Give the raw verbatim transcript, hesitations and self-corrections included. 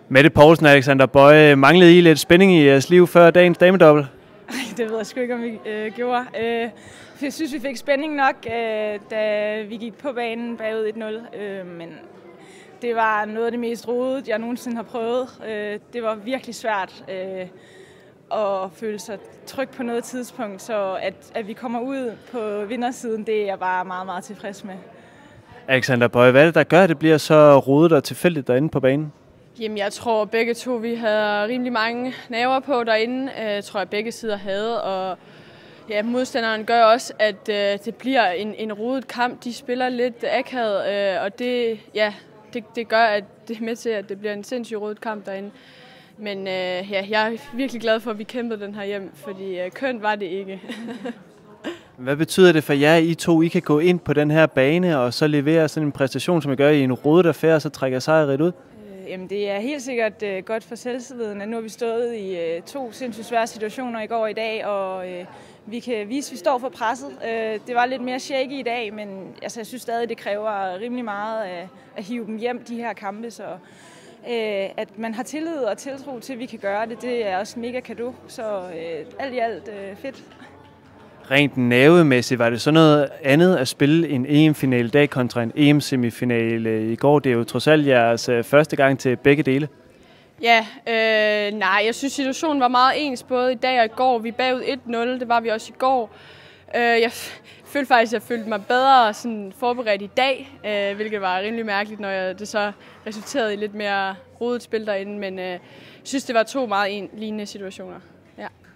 Mette Poulsen og Alexander Boye, manglede I lidt spænding i jeres liv før dagens damedobbel? Ej, det ved jeg sgu ikke, om vi øh, gjorde. Øh, jeg synes, vi fik spænding nok, øh, da vi gik på banen bagud et nul. Øh, men det var noget af det mest rodede, jeg nogensinde har prøvet. Øh, det var virkelig svært øh, at føle sig tryg på noget tidspunkt, så at, at vi kommer ud på vindersiden, det er jeg bare meget, meget tilfreds med. Alexander Boye, hvad er det, der gør, at det bliver så rodet og tilfældigt derinde på banen? Jamen, jeg tror begge to, vi havde rimelig mange naver på derinde. Jeg tror, at begge sider havde, og ja, modstanderen gør også, at øh, det bliver en, en rodet kamp. De spiller lidt akavet, øh, og det, ja, det, det gør, at det er med til, at det bliver en sindssygt rodet kamp derinde. Men øh, ja, jeg er virkelig glad for, at vi kæmpede den her hjem, fordi øh, kønt var det ikke. Hvad betyder det for jer, I to, I kan gå ind på den her bane og så levere sådan en præstation, som I gør i en rodet affære, og så trækker sejret ud? Jamen, det er helt sikkert uh, godt for selvtilliden, at nu har vi stået i uh, to sindssygt svære situationer i går og i dag, og uh, vi kan vise, at vi står for presset. Uh, det var lidt mere shaky i dag, men altså, jeg synes stadig, det kræver rimelig meget uh, at hive dem hjem, de her kampe. Så uh, at man har tillid og tiltro til, at vi kan gøre det, det er også mega cadeau. Så uh, alt i alt uh, fedt. Rent nervemæssigt, var det så noget andet at spille en E M-finale i dag kontra en E M-semifinale i går? Det er jo trods alt jeres første gang til begge dele. Ja, øh, nej, jeg synes situationen var meget ens både i dag og i går. Vi er bagud et nul, det var vi også i går. Øh, jeg følte faktisk, at jeg følte mig bedre sådan forberedt i dag, øh, hvilket var rimelig mærkeligt, når jeg, det så resulterede i lidt mere rodet spil derinde. Men øh, jeg synes, det var to meget en, lignende situationer. Ja.